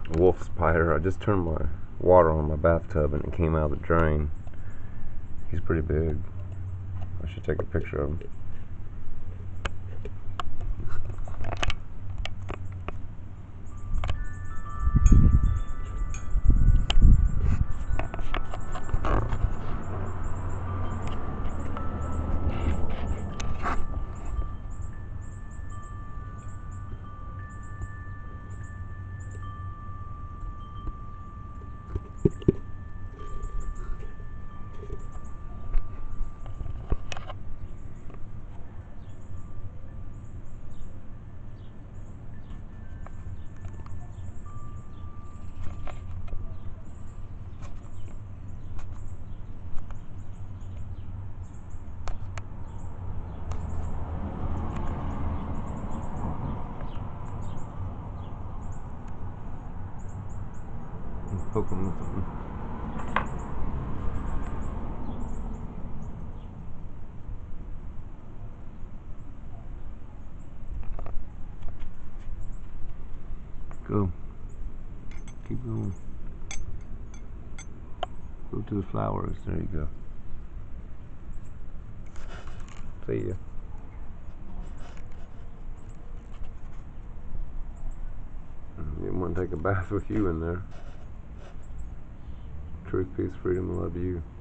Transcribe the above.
wolf spider. I just turned my water on my bathtub and it came out of the drain. He's pretty big. I should take a picture of him. Poke him with something. Go. Keep going. Go to the flowers. There you go. See ya. Didn't want to take a bath with you in there. Truth, peace, freedom, love you.